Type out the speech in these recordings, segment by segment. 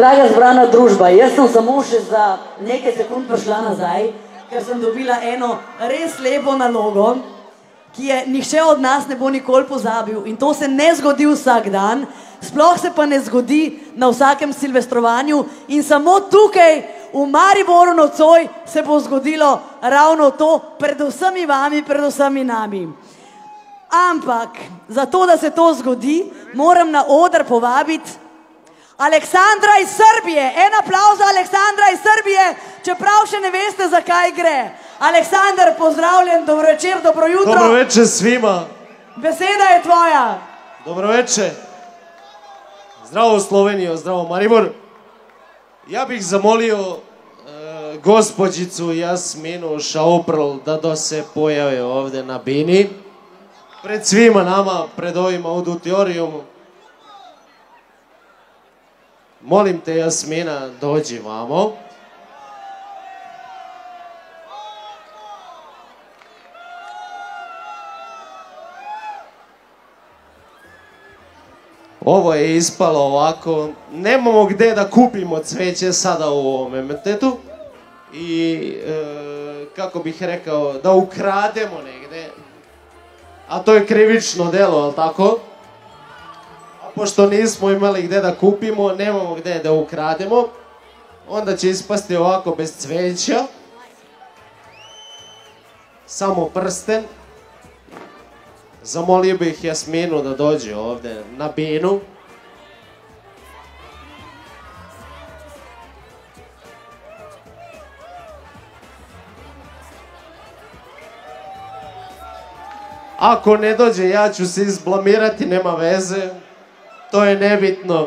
Draga zbrana družba, jaz sem samo še za nekaj sekund prišla nazaj, ker sem dobila eno res lepo nalogo, ki je nihče od nas ne bo nikoli pozabil in to se ne zgodi vsak dan, sploh se pa ne zgodi na vsakem silvestrovanju in samo tukaj v Mariboru nocoj se bo zgodilo ravno to, pred vsemi vami, pred vsemi nami. Ampak, zato da se to zgodi, moram na oder povabiti Aleksandra iz Srbije. En aplavz za Aleksandra iz Srbije, čeprav še ne veste, zakaj gre. Aleksandar, pozdravljen, dobro večer, dobro jutro. Dobro večer svima. Beseda je tvoja. Dobro večer. Zdravo Slovenijo, zdravo Maribor. Ja bih zamolio gospođicu Jasminu Šauprl da se pojave ovde na bini. Pred svima nama, pred ovim auditorijom. Molim te, Jasmina, dođi vamo. Ovo je ispalo ovako, nemamo gde da kupimo cveće sada u ovom emetetu i kako bih rekao, da ukrademo negde, a to je krivično delo, ali tako? A pošto nismo imali gde da kupimo, nemamo gde da ukrademo, onda će ispasti ovako bez cveća, samo prsten. Zamolio bih Jasminu da dođe ovde na binu. Ako ne dođe, ja ću se izblamirati, nema veze. To je nebitno.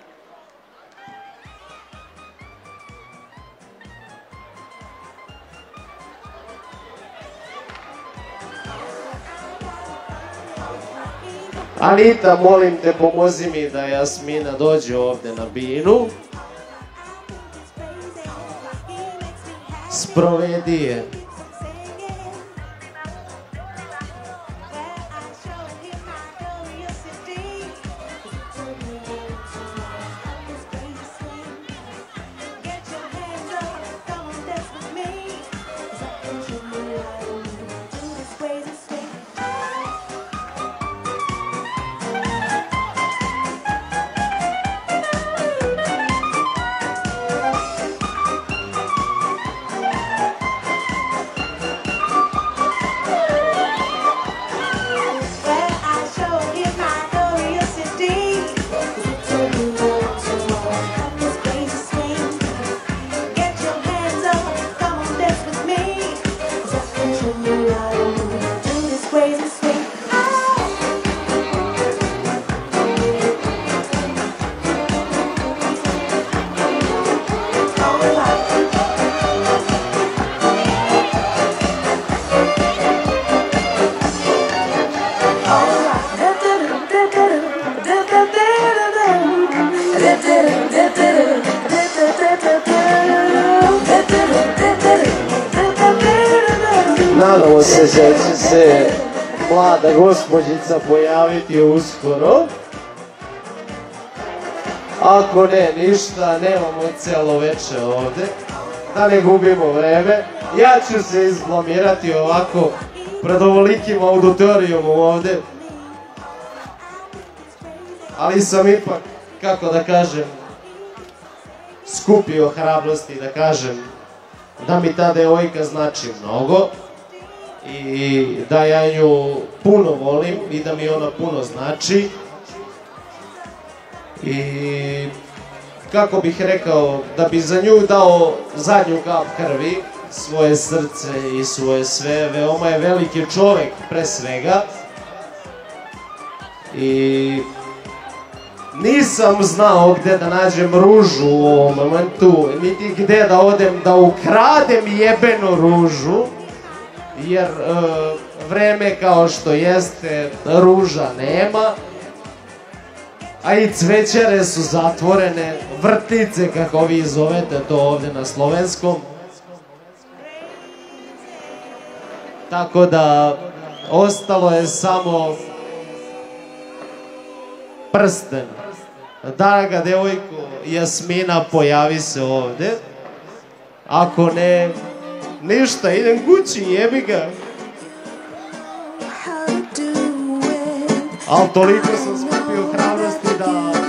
Anita, molim te, pomozi mi da Jasmina dođe ovde na binu. Sprovedi je. Nadamo se da će se mlada gospođica pojaviti uskoro. Ako ne, ništa, nemamo celo veče ovde. Da ne gubimo vreme. Ja ću se izblamirati ovako pred ovolikim auditorijom ovde. Ali sam ipak, kako da kažem, skupio hrabrosti da kažem da mi ta devojka znači mnogo i da ja nju puno volim i da mi ona puno znači. I kako bih rekao, da bi za nju dao zadnju kap krvi, svoje srce i svoje sve, veoma je veliki čovek pre svega. I nisam znao gde da nađem ružu u ovom momentu, niti gde da odem da ukradem jebenu ružu, jer vreme kao što jeste, ruža nema, a i cvećare su zatvorene, vrtice kako vi zovete to ovde na slovenskom. Tako da ostalo je samo prsten Draga devojko, Jasmina, pojavi se ovde. Ako ne, ništa, idem kući, jebi ga. Ali toliko sam skupio hrabrosti da